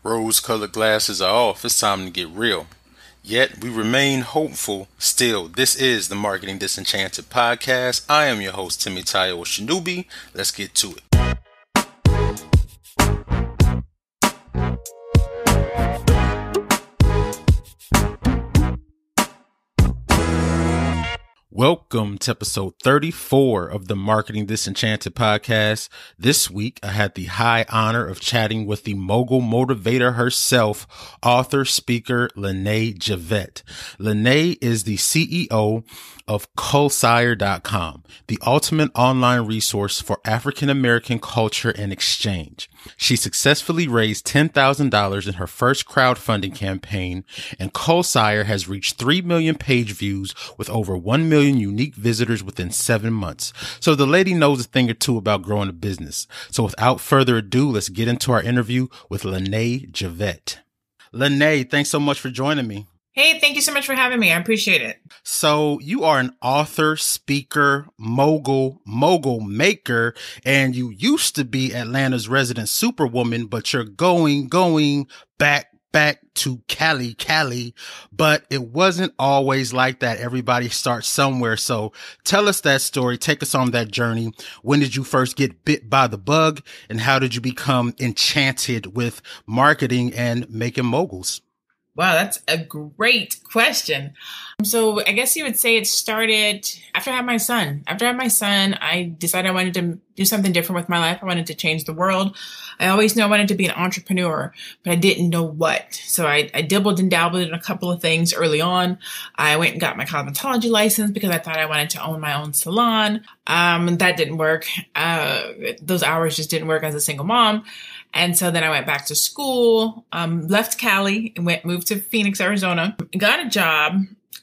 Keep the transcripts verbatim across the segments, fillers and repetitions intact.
Rose-colored glasses are off. It's time to get real. Yet we remain hopeful still. This is the Marketing Disenchanted podcast. I am your host, Temitayo Osinubi. Let's get to it. Welcome to episode thirty-four of the Marketing Disenchanted podcast. This week, I had the high honor of chatting with the mogul motivator herself, author, speaker, LaNée Javet. LaNée is the C E O of Culsire dot com, the ultimate online resource for African American culture and exchange. She successfully raised ten thousand dollars in her first crowdfunding campaign, and Culsire has reached three million page views with over one million unique visitors within seven months. So the lady knows a thing or two about growing a business. So without further ado, let's get into our interview with LaNée Javet. LaNée, thanks so much for joining me. Hey, thank you so much for having me. I appreciate it. So you are an author, speaker, mogul, mogul maker, and you used to be Atlanta's resident superwoman, but you're going, going back, back to Cali, Cali. But it wasn't always like that. Everybody starts somewhere. So tell us that story. Take us on that journey. When did you first get bit by the bug, and how did you become enchanted with marketing and making moguls? Wow, that's a great question. So I guess you would say it started after I had my son. After I had my son, I decided I wanted to do something different with my life. I wanted to change the world. I always knew I wanted to be an entrepreneur, but I didn't know what. So I, I dabbled and dabbled in a couple of things early on. I went and got my cosmetology license because I thought I wanted to own my own salon. Um, and that didn't work. Uh, those hours just didn't work as a single mom. And so then I went back to school, um, left Cali and went, moved to Phoenix, Arizona, got a job,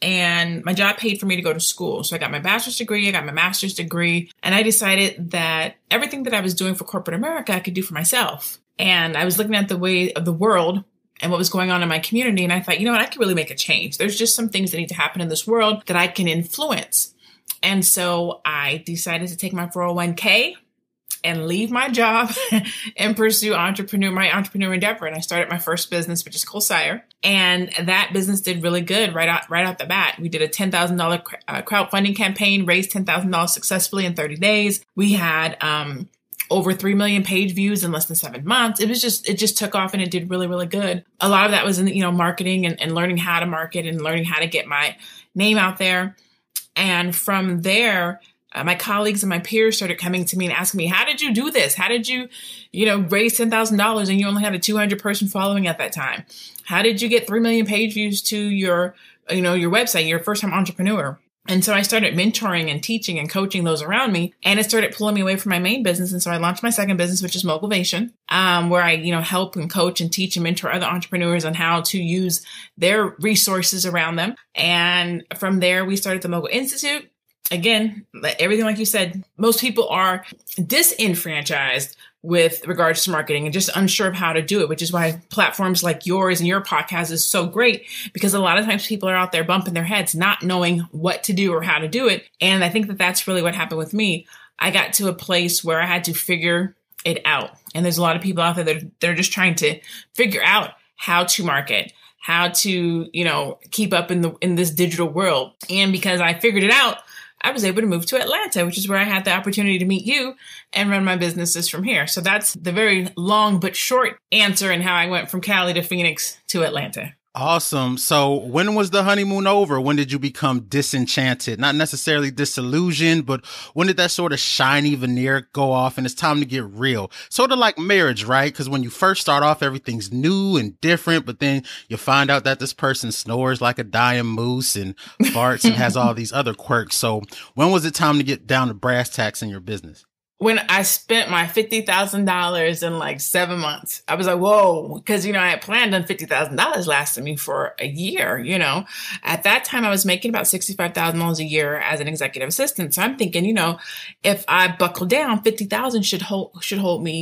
and my job paid for me to go to school. So I got my bachelor's degree, I got my master's degree, and I decided that everything that I was doing for corporate America, I could do for myself. And I was looking at the way of the world and what was going on in my community. And I thought, you know what, I could really make a change. There's just some things that need to happen in this world that I can influence. And so I decided to take my four oh one k and leave my job and pursue entrepreneur, my entrepreneur endeavor. And I started my first business, which is Culsire. And that business did really good right out, right out the bat. We did a ten thousand dollars uh, crowdfunding campaign, raised ten thousand dollars successfully in thirty days. We had, um, over three million page views in less than seven months. It was just, it just took off and it did really, really good. A lot of that was in, you know, marketing and, and learning how to market and learning how to get my name out there. And from there, Uh, my colleagues and my peers started coming to me and asking me, how did you do this? How did you, you know, raise ten thousand dollars and you only had a two hundred person following at that time? How did you get three million page views to your, you know, your website? You're a first time entrepreneur. And so I started mentoring and teaching and coaching those around me, and it started pulling me away from my main business. And so I launched my second business, which is Mogulvation, um, where I, you know, help and coach and teach and mentor other entrepreneurs on how to use their resources around them. And from there, we started the Mogul Institute. Again, everything like you said, most people are disenfranchised with regards to marketing and just unsure of how to do it, which is why platforms like yours and your podcast is so great, because a lot of times people are out there bumping their heads, not knowing what to do or how to do it. And I think that that's really what happened with me. I got to a place where I had to figure it out. And there's a lot of people out there that they're just trying to figure out how to market, how to, you know, keep up in the, in this digital world. And because I figured it out, I was able to move to Atlanta, which is where I had the opportunity to meet you and run my businesses from here. So that's the very long but short answer in how I went from Cali to Phoenix to Atlanta. Awesome. So when was the honeymoon over? When did you become disenchanted? Not necessarily disillusioned, but when did that sort of shiny veneer go off and it's time to get real? Sort of like marriage, right? Because when you first start off, everything's new and different, but then you find out that this person snores like a dying moose and farts and has all these other quirks. So when was it time to get down to brass tacks in your business? When I spent my fifty thousand dollars in like seven months, I was like, whoa, because, you know, I had planned on fifty thousand dollars lasting me for a year, you know. At that time, I was making about sixty-five thousand dollars a year as an executive assistant. So I'm thinking, you know, if I buckle down, fifty thousand dollars should hold, should hold me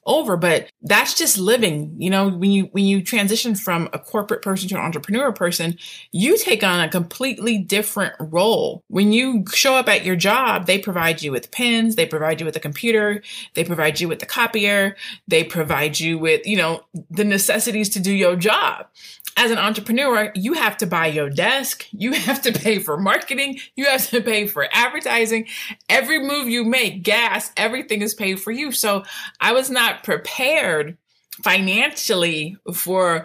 over, but that's just living. You know, when you, when you transition from a corporate person to an entrepreneur person, you take on a completely different role. When you show up at your job, they provide you with pens, they provide you with a computer, they provide you with the copier, they provide you with, you know, the necessities to do your job. As an entrepreneur, you have to buy your desk, you have to pay for marketing, you have to pay for advertising. Every move you make, gas, everything is paid for you. So I was not prepared financially for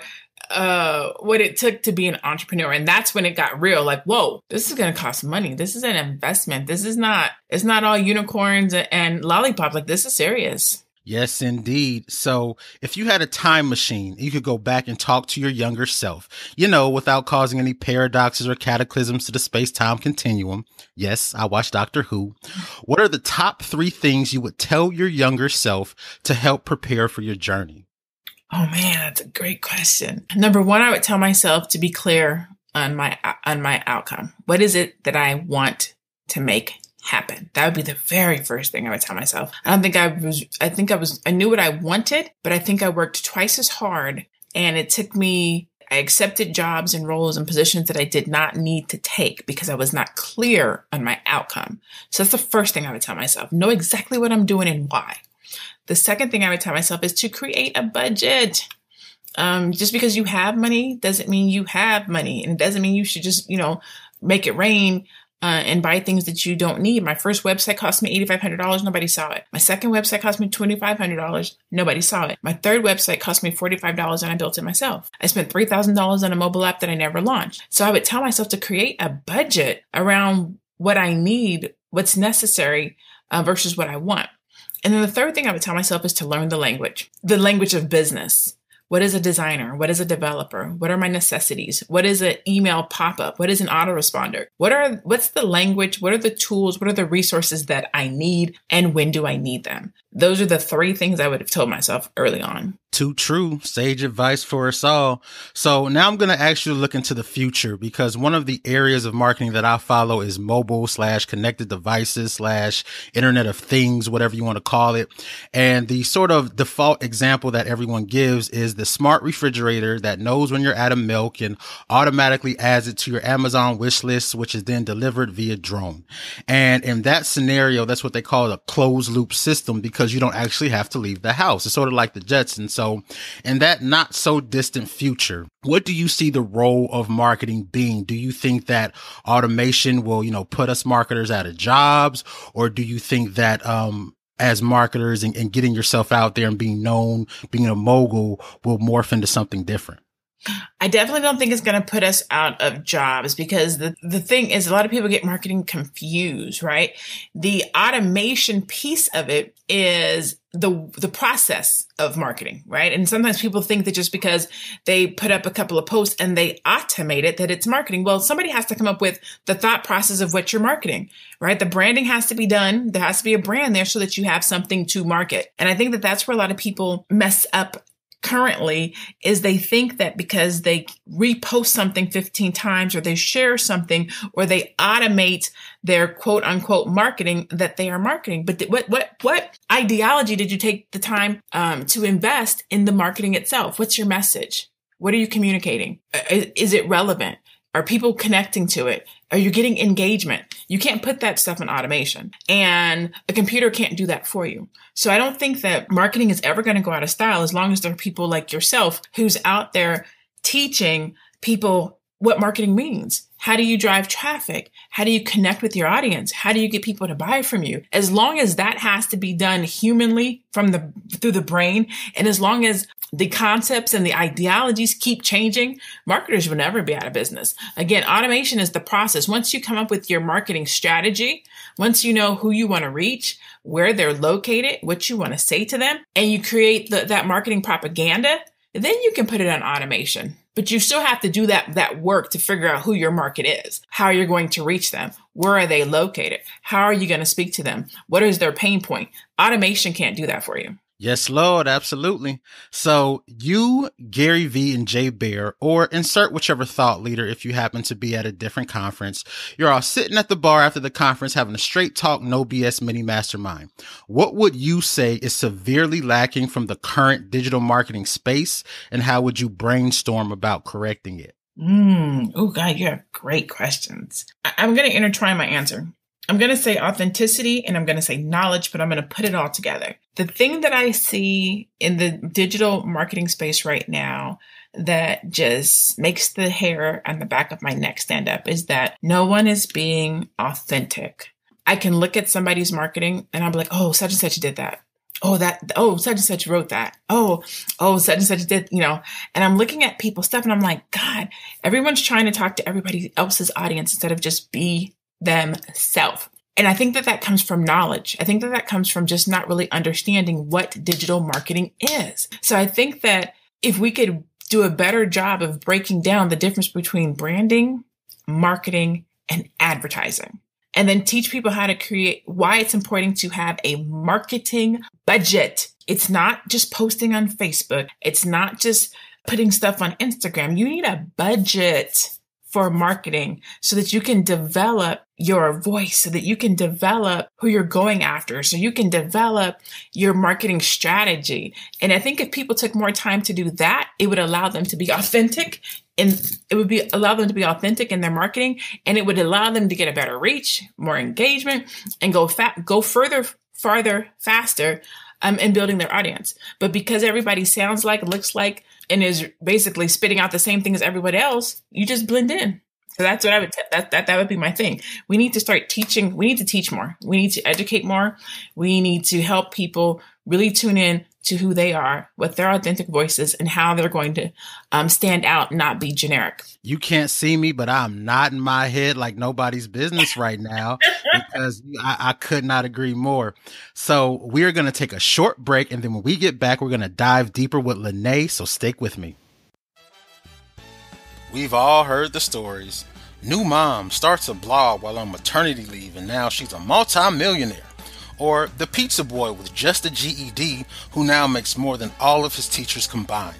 uh, what it took to be an entrepreneur. And that's when it got real. Like, whoa, this is going to cost money. This is an investment. This is not, it's not all unicorns and lollipops. Like, this is serious. Yes, indeed. So if you had a time machine, you could go back and talk to your younger self, you know, without causing any paradoxes or cataclysms to the space-time continuum. Yes, I watched Doctor Who. What are the top three things you would tell your younger self to help prepare for your journey? Oh man, that's a great question. Number one, I would tell myself to be clear on my, on my outcome. What is it that I want to make happen? That would be the very first thing I would tell myself. I don't think I was, I think I was, I knew what I wanted, but I think I worked twice as hard, and it took me, I accepted jobs and roles and positions that I did not need to take because I was not clear on my outcome. So that's the first thing I would tell myself. Know exactly what I'm doing and why. The second thing I would tell myself is to create a budget. Um, just because you have money doesn't mean you have money, and it doesn't mean you should just, you know, make it rain Uh, and buy things that you don't need. My first website cost me eight thousand five hundred dollars. Nobody saw it. My second website cost me two thousand five hundred dollars. Nobody saw it. My third website cost me forty-five dollars and I built it myself. I spent three thousand dollars on a mobile app that I never launched. So I would tell myself to create a budget around what I need, what's necessary uh, versus what I want. And then the third thing I would tell myself is to learn the language, the language of business. What is a designer? What is a developer? What are my necessities? What is an email pop-up? What is an autoresponder? What are, what's the language? What are the tools? What are the resources that I need? And when do I need them? Those are the three things I would have told myself early on. Too true. Sage advice for us all. So now I'm going to ask you to look into the future, because one of the areas of marketing that I follow is mobile slash connected devices slash Internet of Things, whatever you want to call it. And the sort of default example that everyone gives is the smart refrigerator that knows when you're out of milk and automatically adds it to your Amazon wish list, which is then delivered via drone. And in that scenario, that's what they call a closed loop system, because you don't actually have to leave the house. It's sort of like the Jetsons. So So in that not so distant future, what do you see the role of marketing being? Do you think that automation will, you know, put us marketers out of jobs? Or do you think that, um, as marketers and, and getting yourself out there and being known, being a mogul will morph into something different? I definitely don't think it's going to put us out of jobs, because the, the thing is, a lot of people get marketing confused, right? The automation piece of it is the the process of marketing, right? And sometimes people think that just because they put up a couple of posts and they automate it, that it's marketing. Well, somebody has to come up with the thought process of what you're marketing, right? The branding has to be done. There has to be a brand there so that you have something to market. And I think that that's where a lot of people mess up currently, is they think that because they repost something fifteen times, or they share something, or they automate their quote unquote marketing, that they are marketing. But th- what, what, what ideology did you take the time um, to invest in the marketing itself? What's your message? What are you communicating? Is, is it relevant? Are people connecting to it? Are you getting engagement? You can't put that stuff in automation, and a computer can't do that for you. So I don't think that marketing is ever going to go out of style, as long as there are people like yourself who's out there teaching people what marketing means. How do you drive traffic? How do you connect with your audience? How do you get people to buy from you? As long as that has to be done humanly from the, through the brain, and as long as the concepts and the ideologies keep changing, marketers will never be out of business. Again, automation is the process. Once you come up with your marketing strategy, once you know who you want to reach, where they're located, what you want to say to them, and you create the, that marketing propaganda, then you can put it on automation. But you still have to do that, that work to figure out who your market is, how you're going to reach them, where are they located, how are you going to speak to them, what is their pain point. Automation can't do that for you. Yes, Lord, absolutely. So you, Gary V, and Jay Bear, or insert whichever thought leader if you happen to be at a different conference, you're all sitting at the bar after the conference having a straight talk, no B S mini mastermind. What would you say is severely lacking from the current digital marketing space, and how would you brainstorm about correcting it? Mm, oh, God, you have great questions. I- I'm going to intertwine my answer. I'm going to say authenticity and I'm going to say knowledge, but I'm going to put it all together. The thing that I see in the digital marketing space right now that just makes the hair on the back of my neck stand up is that no one is being authentic. I can look at somebody's marketing and I'll be like, oh, such and such did that. Oh, that, oh, such and such wrote that. Oh, oh, such and such did, you know, and I'm looking at people's stuff and I'm like, God, everyone's trying to talk to everybody else's audience instead of just be themselves. And I think that that comes from knowledge. I think that that comes from just not really understanding what digital marketing is. So I think that if we could do a better job of breaking down the difference between branding, marketing, and advertising, and then teach people how to create, why it's important to have a marketing budget. It's not just posting on Facebook. It's not just putting stuff on Instagram. You need a budget for marketing so that you can develop your voice, so that you can develop who you're going after, so you can develop your marketing strategy. And I think if people took more time to do that, it would allow them to be authentic, and it would be allow them to be authentic in their marketing, and it would allow them to get a better reach, more engagement, and go fa- go further, farther, faster um, in building their audience. But because everybody sounds like, looks like, and is basically spitting out the same thing as everybody else, you just blend in. So that's what I would, t- that, that, that would be my thing. We need to start teaching. We need to teach more. We need to educate more. We need to help people really tune in to who they are, what their authentic voices, and how they're going to um, stand out, not be generic. You can't see me, but I'm nodding my head like nobody's business right now because I, I could not agree more. So we're going to take a short break, and then when we get back, we're going to dive deeper with LaNée, so stick with me. We've all heard the stories. New mom starts a blog while on maternity leave, and now she's a multi-millionaire. Or the pizza boy with just a G E D who now makes more than all of his teachers combined.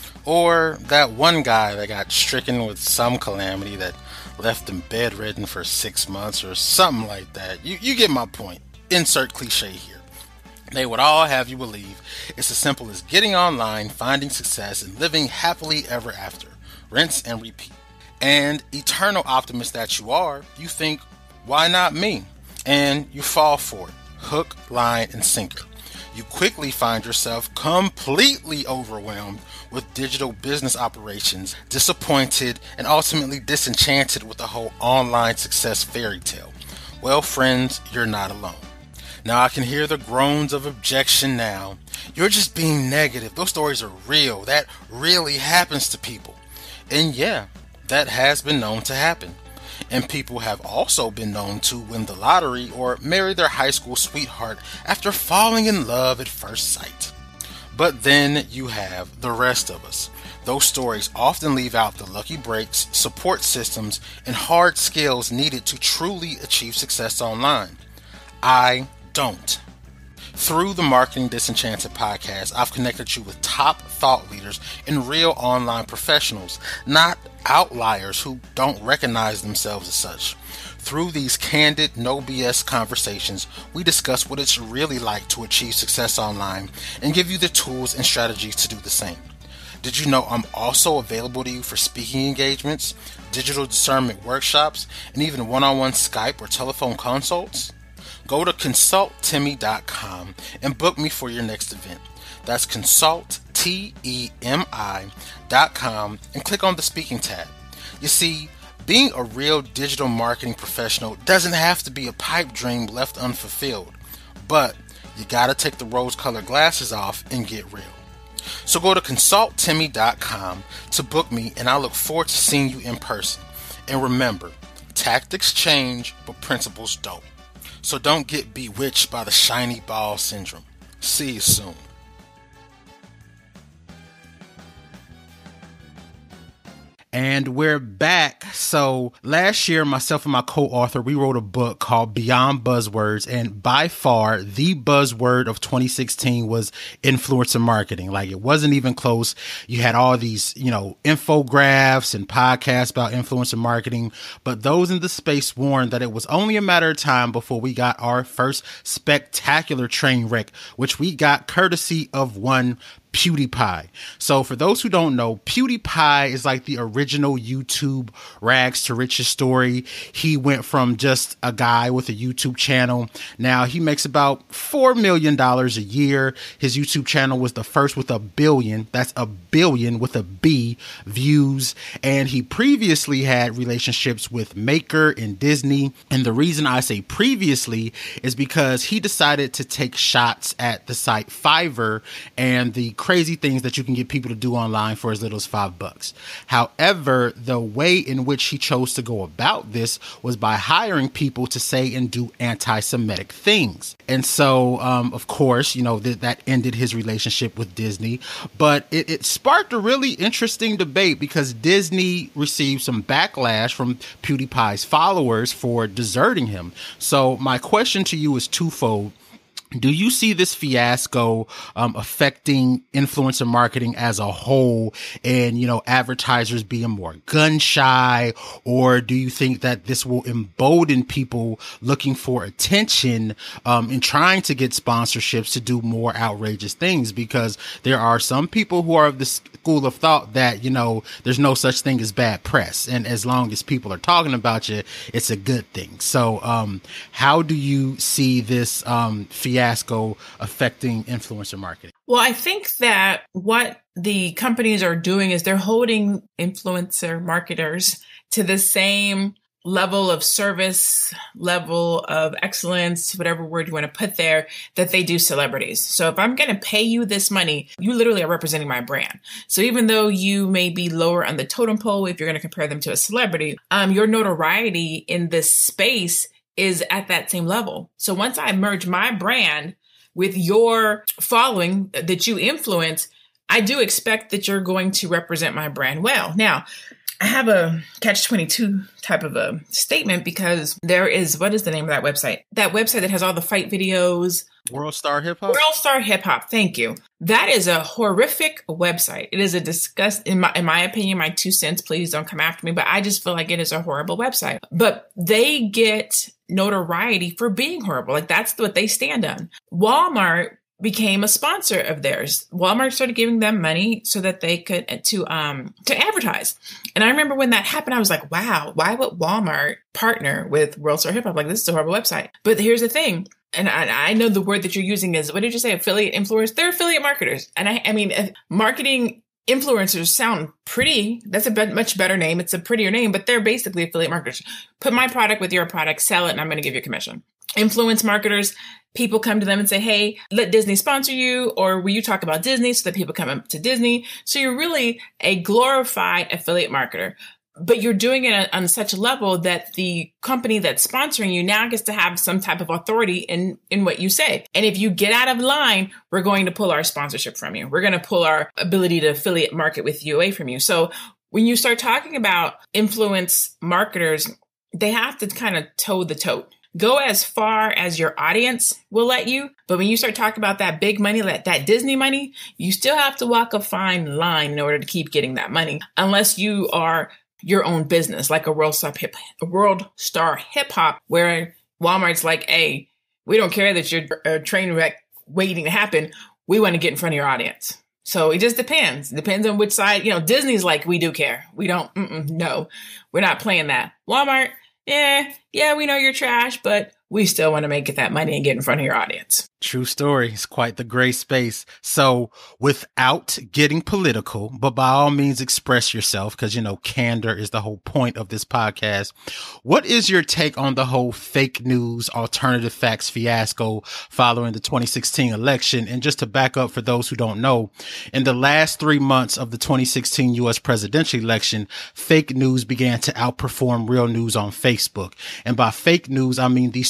Or that one guy that got stricken with some calamity that left him bedridden for six months or something like that. You, you get my point. Insert cliche here. They would all have you believe it's as simple as getting online, finding success, and living happily ever after. Rinse and repeat. And eternal optimist that you are, you think, why not me? And you fall for it. Hook, line, and sinker. You quickly find yourself completely overwhelmed with digital business operations, disappointed, and ultimately disenchanted with the whole online success fairy tale. Well, friends, you're not alone. Now I can hear the groans of objection now. You're just being negative. Those stories are real. That really happens to people. And yeah, that has been known to happen. And people have also been known to win the lottery or marry their high school sweetheart after falling in love at first sight. But then you have the rest of us. Those stories often leave out the lucky breaks, support systems, and hard skills needed to truly achieve success online. I don't. Through the Marketing Disenchanted podcast, I've connected you with top thought leaders and real online professionals, not outliers who don't recognize themselves as such. Through these candid, no B S conversations, we discuss what it's really like to achieve success online and give you the tools and strategies to do the same. Did you know I'm also available to you for speaking engagements, digital discernment workshops, and even one-on-one Skype or telephone consults? Go to consult timmy dot com and book me for your next event. That's consult, T E M I dot com, and click on the speaking tab. You see, being a real digital marketing professional doesn't have to be a pipe dream left unfulfilled, but you gotta take the rose-colored glasses off and get real. So go to consult timmy dot com to book me, and I look forward to seeing you in person. And remember, tactics change, but principles don't. So don't get bewitched by the shiny ball syndrome. See you soon. And we're back. So last year, myself and my co-author, we wrote a book called Beyond Buzzwords. And by far, the buzzword of twenty sixteen was influencer marketing. Like, it wasn't even close. You had all these, you know, infographics and podcasts about influencer marketing. But those in the space warned that it was only a matter of time before we got our first spectacular train wreck, which we got courtesy of one PewDiePie. So for those who don't know, PewDiePie is like the original YouTube rags to riches story. He went from just a guy with a YouTube channel. Now he makes about four million dollars a year. His YouTube channel was the first with a billion. That's a billion with a B views. And he previously had relationships with Maker and Disney. And the reason I say previously is because he decided to take shots at the site Fiverr and the crazy things that you can get people to do online for as little as five bucks. However, the way in which he chose to go about this was by hiring people to say and do anti-Semitic things. And so, um, of course, you know, th- that ended his relationship with Disney. But it, it sparked a really interesting debate because Disney received some backlash from PewDiePie's followers for deserting him. So my question to you is twofold. Do you see this fiasco um, affecting influencer marketing as a whole and, you know, advertisers being more gun shy? Or do you think that this will embolden people looking for attention um, and trying to get sponsorships to do more outrageous things? Because there are some people who are of the school of thought that, you know, there's no such thing as bad press. And as long as people are talking about you, it's a good thing. So um, how do you see this um, fiasco affecting influencer marketing? Well, I think that what the companies are doing is they're holding influencer marketers to the same level of service, level of excellence, whatever word you want to put there, that they do celebrities. So if I'm going to pay you this money, you literally are representing my brand. So even though you may be lower on the totem pole, if you're going to compare them to a celebrity, um, your notoriety in this space is at that same level. So once I merge my brand with your following that you influence, I do expect that you're going to represent my brand well. Now, I have a catch twenty-two type of a statement because there is, what is the name of that website? That website that has all the fight videos. World Star Hip Hop? World Star Hip Hop. Thank you. That is a horrific website. It is a disgust, in my, in my opinion, my two cents, please don't come after me, but I just feel like it is a horrible website. But they get notoriety for being horrible. Like, that's what they stand on. Walmart became a sponsor of theirs. Walmart started giving them money so that they could to um to advertise. And I remember when that happened, I was like, wow, why would Walmart partner with World Star Hip Hop? Like, this is a horrible website. But here's the thing. And I, I know the word that you're using is, what did you say? Affiliate influencers? They're affiliate marketers. And I, I mean, marketing influencers sound pretty. That's a be- much better name. It's a prettier name, but they're basically affiliate marketers. Put my product with your product, sell it, and I'm going to give you a commission. Influence marketers, people come to them and say, hey, let Disney sponsor you, or will you talk about Disney so that people come up to Disney? So you're really a glorified affiliate marketer, but you're doing it on such a level that the company that's sponsoring you now gets to have some type of authority in, in what you say. And if you get out of line, we're going to pull our sponsorship from you. We're going to pull our ability to affiliate market with you away from you. So when you start talking about influence marketers, they have to kind of toe the tote. Go as far as your audience will let you. But when you start talking about that big money, that, that Disney money, you still have to walk a fine line in order to keep getting that money, unless you are your own business, like a World Star Hip, a World Star Hip Hop, where Walmart's like, hey, we don't care that you're a train wreck waiting to happen. We want to get in front of your audience. So it just depends. It depends on which side. You know, Disney's like, we do care. We don't, mm-mm, no, we're not playing that. Walmart, yeah, yeah, we know you're trash, but we still want to make it that money and get in front of your audience. True story. It's quite the gray space. So without getting political, but by all means express yourself, because, you know, candor is the whole point of this podcast. What is your take on the whole fake news, alternative facts fiasco following the twenty sixteen election? And just to back up for those who don't know, in the last three months of the twenty sixteen U S presidential election, fake news began to outperform real news on Facebook. And by fake news, I mean these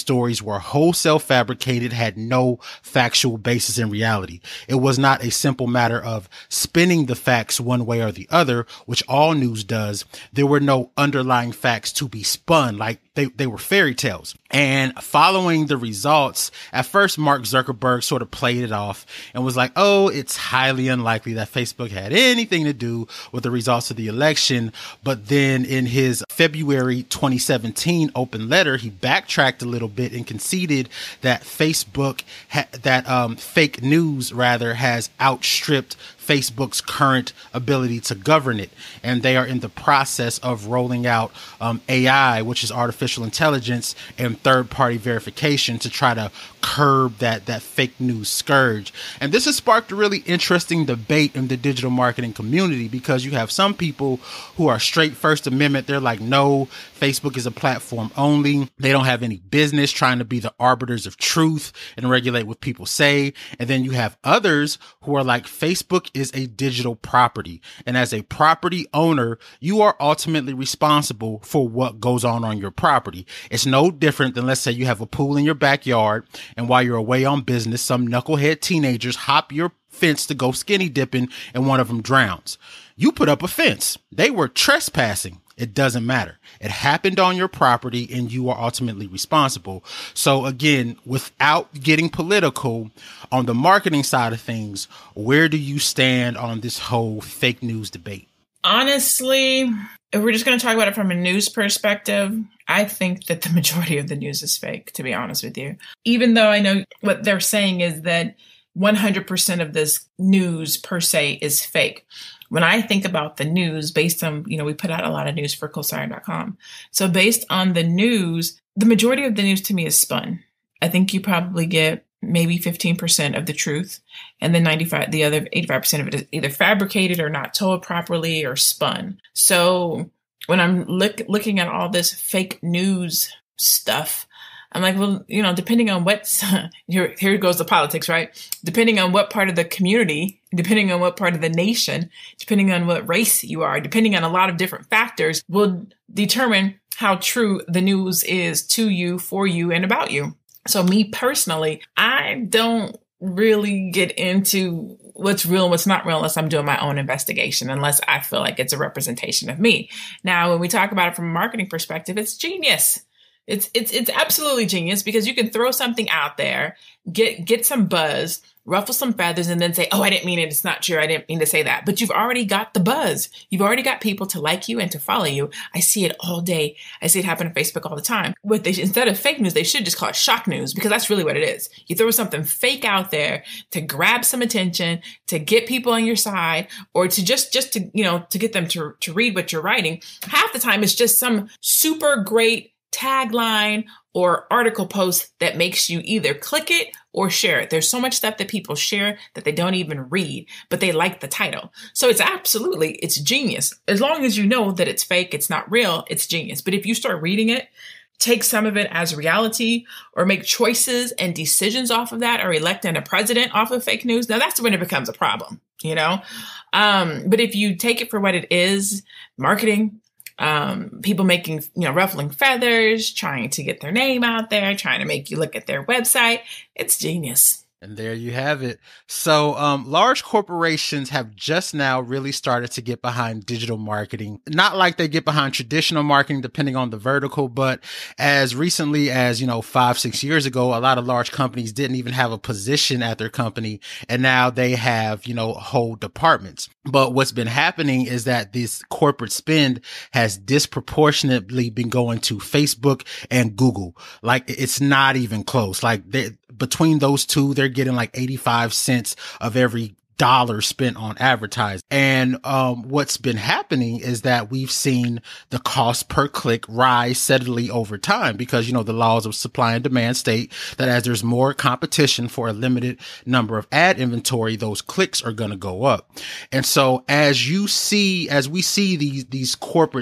stories were wholesale fabricated, had no factual basis in reality. It was not a simple matter of spinning the facts one way or the other, which all news does. There were no underlying facts to be spun, like they, they were fairy tales. And following the results, at first, Mark Zuckerberg sort of played it off and was like, oh, it's highly unlikely that Facebook had anything to do with the results of the election. But then in his February twenty seventeen open letter, he backtracked a little bit and conceded that Facebook, ha- that um, fake news rather has outstripped Facebook's current ability to govern it. And they are in the process of rolling out um, A I, which is artificial intelligence, and third-party verification to try to curb that that fake news scourge. And this has sparked a really interesting debate in the digital marketing community, because you have some people who are straight First Amendment. They're like, no, Facebook is a platform only. They don't have any business trying to be the arbiters of truth and regulate what people say. And then you have others who are like, Facebook is a digital property. And as a property owner, you are ultimately responsible for what goes on on your property. It's no different than, let's say you have a pool in your backyard, and while you're away on business, some knucklehead teenagers hop your fence to go skinny dipping and one of them drowns. You put up a fence. They were trespassing. It doesn't matter. It happened on your property and you are ultimately responsible. So again, without getting political, on the marketing side of things, where do you stand on this whole fake news debate? Honestly, if we're just going to talk about it from a news perspective, I think that the majority of the news is fake, to be honest with you. Even though I know what they're saying is that one hundred percent of this news per se is fake. When I think about the news based on, you know, we put out a lot of news for cosiron dot com. So based on the news, the majority of the news to me is spun. I think you probably get maybe fifteen percent of the truth, and then ninety-five, the other eighty-five percent of it is either fabricated or not told properly or spun. So when I'm look, looking at all this fake news stuff, I'm like, well, you know, depending on what, here, here goes the politics, right? Depending on what part of the community, depending on what part of the nation, depending on what race you are, depending on a lot of different factors will determine how true the news is to you, for you, and about you. So me personally, I don't really get into what's real and what's not real unless I'm doing my own investigation, unless I feel like it's a representation of me. Now, when we talk about it from a marketing perspective, it's genius. It's it's it's absolutely genius, because you can throw something out there, get get some buzz, ruffle some feathers, and then say, oh, I didn't mean it. It's not true. I didn't mean to say that. But you've already got the buzz. You've already got people to like you and to follow you. I see it all day. I see it happen on Facebook all the time. What they, instead of fake news, they should just call it shock news, because that's really what it is. You throw something fake out there to grab some attention, to get people on your side, or to just, just to, you know, to get them to, to read what you're writing. Half the time it's just some super great tagline or article post that makes you either click it or share it. There's so much stuff that people share that they don't even read, but they like the title. So it's absolutely, it's genius. As long as you know that it's fake, it's not real, it's genius. But if you start reading it, take some of it as reality, or make choices and decisions off of that, or electing a president off of fake news, now that's when it becomes a problem, you know? Um, but if you take it for what it is, marketing, Um, people making, you know, ruffling feathers, trying to get their name out there, trying to make you look at their website. It's genius. And there you have it. So um, large corporations have just now really started to get behind digital marketing. Not like they get behind traditional marketing, depending on the vertical, but as recently as, you know, five, six years ago, a lot of large companies didn't even have a position at their company. And now they have, you know, whole departments. But what's been happening is that this corporate spend has disproportionately been going to Facebook and Google. Like, it's not even close. Like, they, between those two, they're getting like eighty-five cents of every dollar spent on advertising. And um, what's been happening is that we've seen the cost per click rise steadily over time, because, you know, the laws of supply and demand state that as there's more competition for a limited number of ad inventory, those clicks are going to go up. And so as you see, as we see these, these corporate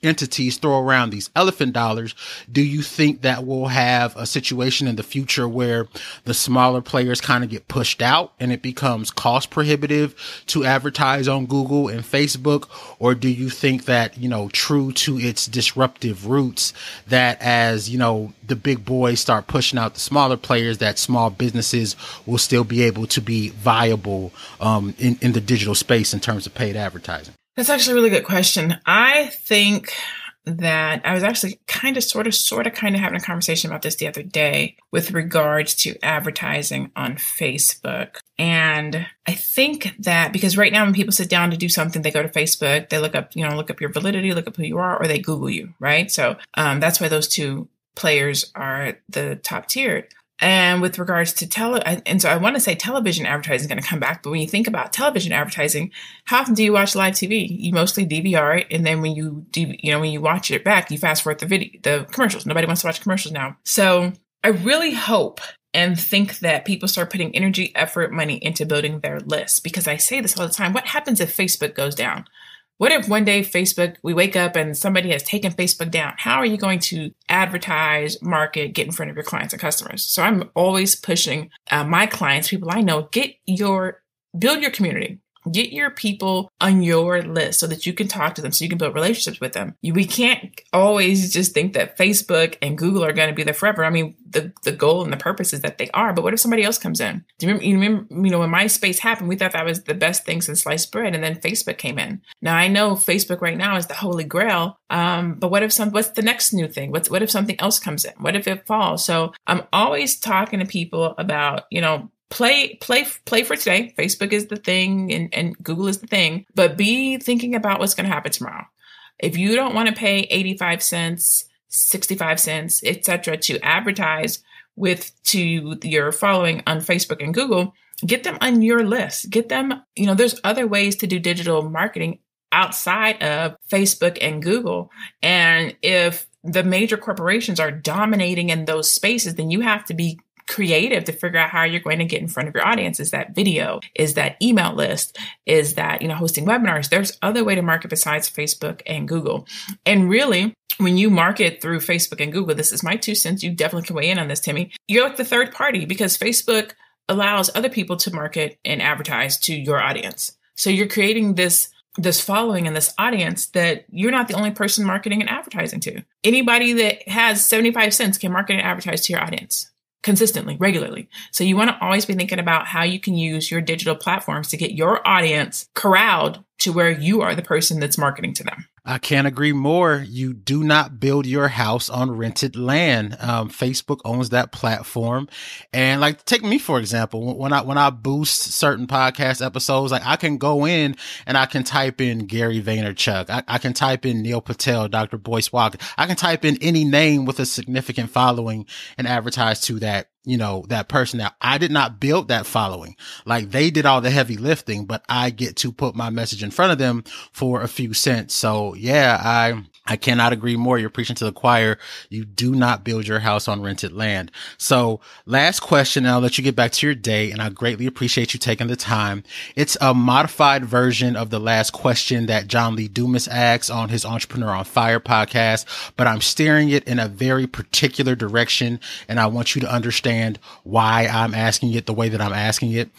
entities throw around these elephant dollars, do you think that we'll have a situation in the future where the smaller players kind of get pushed out and it becomes cost prohibitive to advertise on Google and Facebook? Or do you think that, you know, true to its disruptive roots, that as, you know, the big boys start pushing out the smaller players, that small businesses will still be able to be viable um, in, in the digital space in terms of paid advertising? That's actually a really good question. I think that I was actually kind of, sort of, sort of, kind of having a conversation about this the other day with regards to advertising on Facebook. And I think that because right now when people sit down to do something, they go to Facebook, they look up, you know, look up your validity, look up who you are, or they Google you, right? So um, that's why those two players are the top tiered. And with regards to tele, and so I want to say television advertising is going to come back. But when you think about television advertising, how often do you watch live T V? You mostly D V R it, and then when you do, you know, when you watch it back, you fast forward the video, the commercials. Nobody wants to watch commercials now. So I really hope and think that people start putting energy, effort, money into building their lists. Because I say this all the time: what happens if Facebook goes down? What if one day Facebook, we wake up and somebody has taken Facebook down? How are you going to advertise, market, get in front of your clients and customers? So I'm always pushing uh, my clients, people I know, get your, build your community. Get your people on your list so that you can talk to them, so you can build relationships with them. You, we can't always just think that Facebook and Google are going to be there forever. I mean, the, the goal and the purpose is that they are, but what if somebody else comes in? Do you remember, you remember, you know, when MySpace happened, we thought that was the best thing since sliced bread, and then Facebook came in. Now, I know Facebook right now is the holy grail, um, but what if some, what's the next new thing? What's, what if something else comes in? What if it falls? So I'm always talking to people about, you know, Play, play, play for today. Facebook is the thing and, and Google is the thing, but be thinking about what's going to happen tomorrow. If you don't want to pay eighty-five cents, sixty-five cents, et cetera, to advertise with to your following on Facebook and Google, get them on your list. Get them, you know, there's other ways to do digital marketing outside of Facebook and Google. And if the major corporations are dominating in those spaces, then you have to be creative to figure out how you're going to get in front of your audience. Is that video? Is that email list? Is that, you know, hosting webinars? There's other way to market besides Facebook and Google. And really, when you market through Facebook and Google, this is my two cents. You definitely can weigh in on this, Timmy. You're like the third party because Facebook allows other people to market and advertise to your audience. So you're creating this this following and this audience that you're not the only person marketing and advertising to. Anybody that has seventy-five cents can market and advertise to your audience consistently, regularly. So you want to always be thinking about how you can use your digital platforms to get your audience corralled to where you are the person that's marketing to them. I can't agree more. You do not build your house on rented land. Um, Facebook owns that platform. And like, take me, for example, when I, when I boost certain podcast episodes, like I can go in and I can type in Gary Vaynerchuk. I, I can type in Neil Patel, Doctor Boyce Walker. I can type in any name with a significant following and advertise to that, you know, that person. Now, I did not build that following. Like they did all the heavy lifting, but I get to put my message in front of them for a few cents. So yeah, I, I cannot agree more. You're preaching to the choir. You do not build your house on rented land. So last question, and I'll let you get back to your day. And I greatly appreciate you taking the time. It's a modified version of the last question that John Lee Dumas asks on his Entrepreneur on Fire podcast, but I'm steering it in a very particular direction. And I want you to understand why I'm asking it the way that I'm asking it.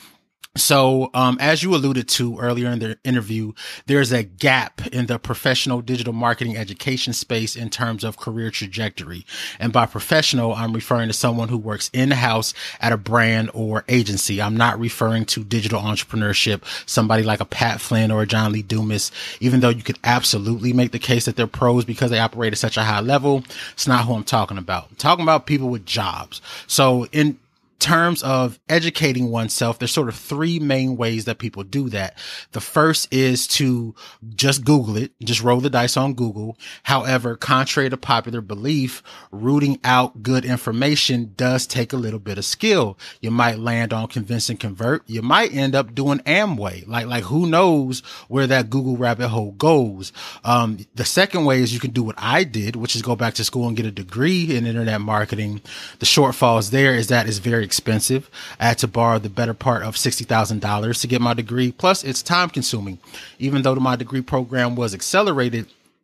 So, um, as you alluded to earlier in the interview, there's a gap in the professional digital marketing education space in terms of career trajectory. And by professional, I'm referring to someone who works in-house at a brand or agency. I'm not referring to digital entrepreneurship, somebody like a Pat Flynn or a John Lee Dumas, even though you could absolutely make the case that they're pros because they operate at such a high level. It's not who I'm talking about. I'm talking about people with jobs. So in terms of educating oneself, there's sort of three main ways that people do that. The first is to just Google it, just roll the dice on Google. However, contrary to popular belief, rooting out good information does take a little bit of skill. You might land on Convince and Convert. You might end up doing Amway. Like, like who knows where that Google rabbit hole goes. Um, the second way is you can do what I did, which is go back to school and get a degree in internet marketing. The shortfalls there is that it's very expensive. I had to borrow the better part of sixty thousand dollars to get my degree. Plus, it's time consuming. Even though my degree program was accelerated,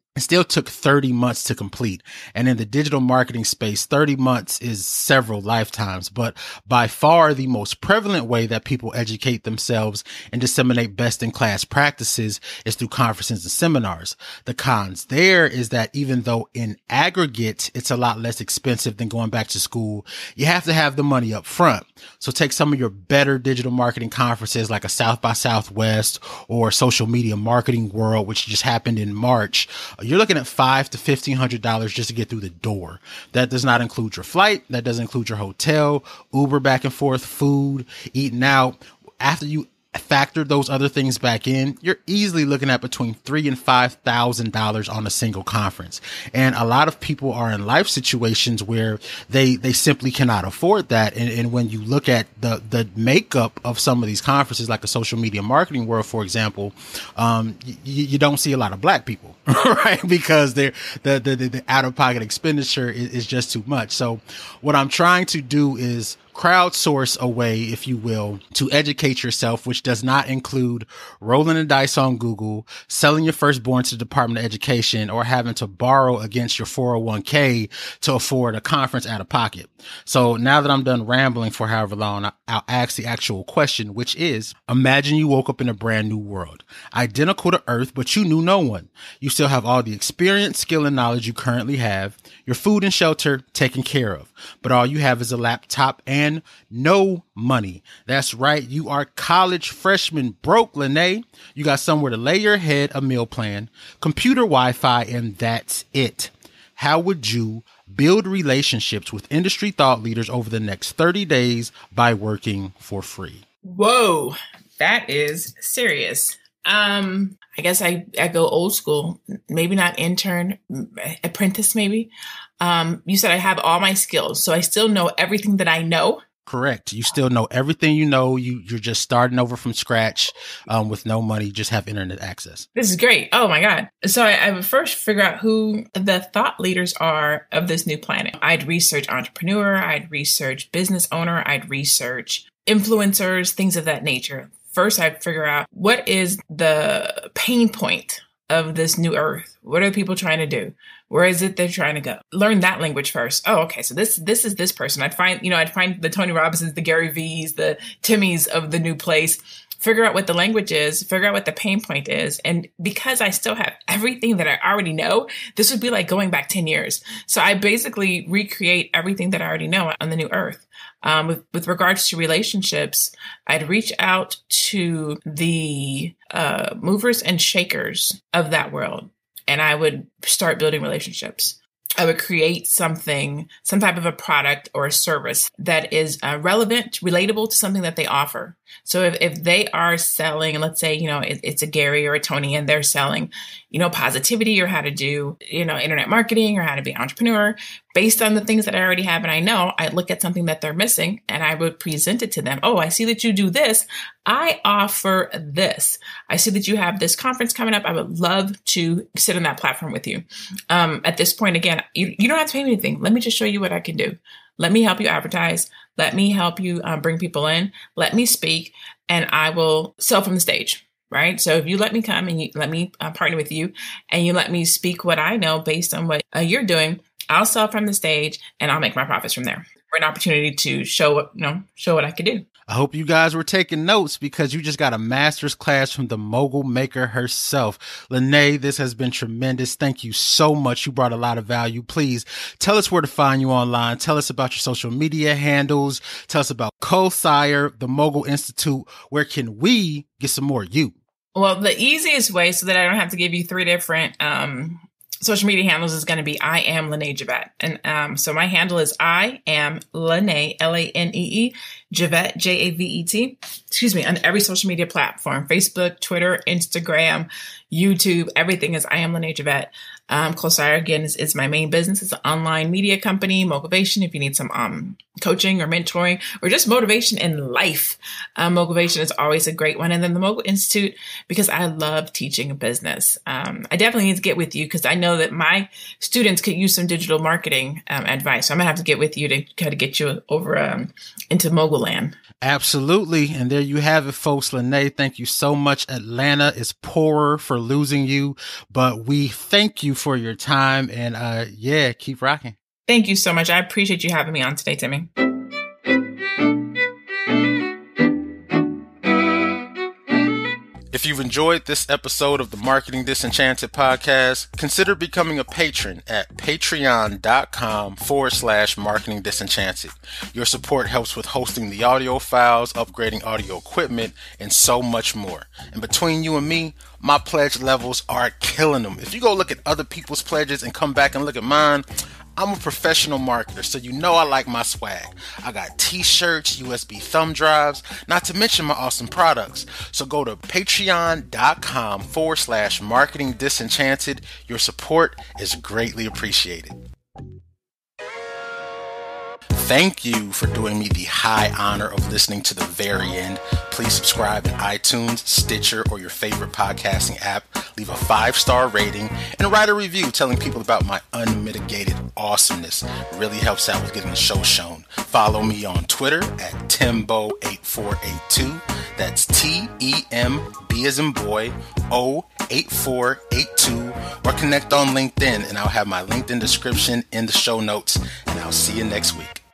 It still took thirty months to complete. And in the digital marketing space, thirty months is several lifetimes, but by far the most prevalent way that people educate themselves and disseminate best in class practices is through conferences and seminars. The cons there is that even though in aggregate, it's a lot less expensive than going back to school, you have to have the money up front. So take some of your better digital marketing conferences like a South by Southwest or Social Media Marketing World, which just happened in March. You're looking at five to fifteen hundred dollars just to get through the door. That does not include your flight. That doesn't include your hotel, Uber back and forth, food, eating out. After you factor those other things back in, you're easily looking at between three and five thousand dollars on a single conference. And a lot of people are in life situations where they they simply cannot afford that. And, and when you look at the the makeup of some of these conferences, like a Social Media Marketing World, for example, um, y- you don't see a lot of Black people, right? Because they're the the, the out of pocket expenditure is, is just too much. So what I'm trying to do is crowdsource a way, if you will, to educate yourself, which does not include rolling the dice on Google, selling your firstborn to the Department of Education, or having to borrow against your four oh one k to afford a conference out of pocket. So now that I'm done rambling for however long, I'll ask the actual question, which is, imagine you woke up in a brand new world, identical to Earth, but you knew no one. You still have all the experience, skill, and knowledge you currently have, your food and shelter taken care of, but all you have is a laptop and no money. That's right. You are college freshman broke, LaNée. You got somewhere to lay your head, a meal plan, computer Wi-Fi, and that's it. How would you build relationships with industry thought leaders over the next thirty days by working for free? Whoa, that is serious. Um, I guess I, I go old school, maybe not intern, apprentice, maybe. Um, you said I have all my skills, so I still know everything that I know. Correct. You still know everything you know. You, you're just starting over from scratch um, with no money, just have internet access. This is great. Oh my God. So I, I would first figure out who the thought leaders are of this new planet. I'd research entrepreneur. I'd research business owner. I'd research influencers, things of that nature. First, I'd figure out what is the pain point of this new earth. What are people trying to do? Where is it they're trying to go? Learn that language first. Oh, okay. So this, this is this person. I'd find, you know, I'd find the Tony Robbinsons, the Gary V's, the Timmys of the new place, figure out what the language is, figure out what the pain point is. And because I still have everything that I already know, this would be like going back ten years. So I basically recreate everything that I already know on the new earth. Um, with, with regards to relationships, I'd reach out to the uh, movers and shakers of that world, and I would start building relationships. I would create something, some type of a product or a service that is uh, relevant, relatable to something that they offer. So if, if they are selling, let's say, you know, it, it's a Gary or a Tony, and they're selling, you know, positivity or how to do, you know, internet marketing or how to be an entrepreneur, based on the things that I already have and I know, I look at something that they're missing and I would present it to them. Oh, I see that you do this. I offer this. I see that you have this conference coming up. I would love to sit on that platform with you. Um, at this point, again, you, you don't have to pay me anything. Let me just show you what I can do. Let me help you advertise. Let me help you um, bring people in. Let me speak, and I will sell from the stage. Right. So if you let me come and you let me uh, partner with you, and you let me speak what I know based on what uh, you're doing, I'll sell from the stage and I'll make my profits from there. For an opportunity to show what, you know, show what I could do. I hope you guys were taking notes, because you just got a master's class from the mogul maker herself. LaNée, this has been tremendous. Thank you so much. You brought a lot of value. Please tell us where to find you online. Tell us about your social media handles. Tell us about Co-Sire, the Mogul Institute. Where can we get some more of you? Well, the easiest way, so that I don't have to give you three different um, social media handles, is going to be I am LaNée Javet. And um, so my handle is I am LaNée, L A N E E, Javet, J A V E T, excuse me, on every social media platform, Facebook, Twitter, Instagram, YouTube, everything is I am LaNée Javet. Um, Co-Sire, again, is, is my main business. It's an online media company, Mogulvation. If you need some um, coaching or mentoring or just motivation in life, um, Mogulvation is always a great one. And then the Mogul Institute, because I love teaching a business. Um, I definitely need to get with you, because I know know that my students could use some digital marketing um, advice. So I'm going to have to get with you to kind of get you over um, into Mogul land. Absolutely. And there you have it, folks. LaNée, thank you so much. Atlanta is poorer for losing you, but we thank you for your time. And uh, yeah, keep rocking. Thank you so much. I appreciate you having me on today, Timmy. If you've enjoyed this episode of the Marketing Disenchanted podcast, consider becoming a patron at patreon.com forward slash marketing disenchanted. Your support helps with hosting the audio files, upgrading audio equipment, and so much more. And between you and me, my pledge levels are killing them. If you go look at other people's pledges and come back and look at mine, I'm a professional marketer, so you know I like my swag. I got t-shirts, U S B thumb drives, not to mention my awesome products. So go to patreon.com forward slash marketing disenchanted. Your support is greatly appreciated. Thank you for doing me the high honor of listening to the very end. Please subscribe in iTunes, Stitcher, or your favorite podcasting app. Leave a five-star rating and write a review telling people about my unmitigated awesomeness. It really helps out with getting the show shown. Follow me on Twitter at Tembo eight four eight two. That's T E M B as in boy, O eight four eight two. Or connect on LinkedIn, and I'll have my LinkedIn description in the show notes. And I'll see you next week.